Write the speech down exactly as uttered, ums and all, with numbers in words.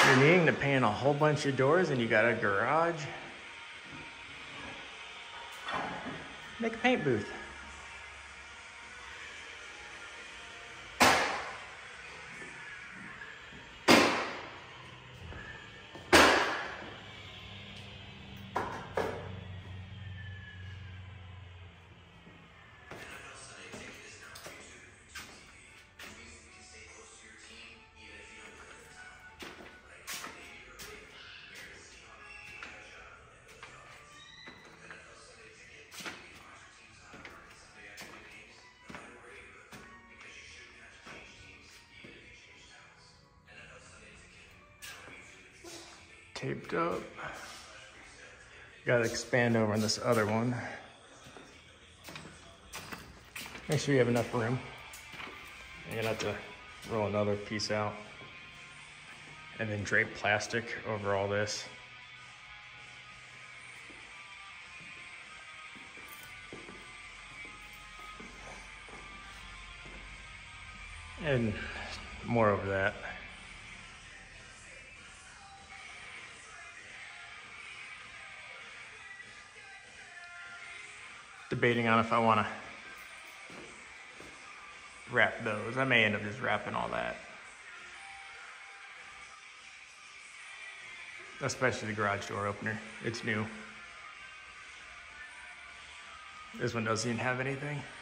You're needing to paint a whole bunch of doors and you got a garage. Make a paint booth. Taped up. Got to expand over on this other one. Make sure you have enough room. You're gonna have to roll another piece out and then drape plastic over all this. And more over that. Debating on if I want to wrap those. I may end up just wrapping all that. Especially the garage door opener. It's new. This one doesn't even have anything.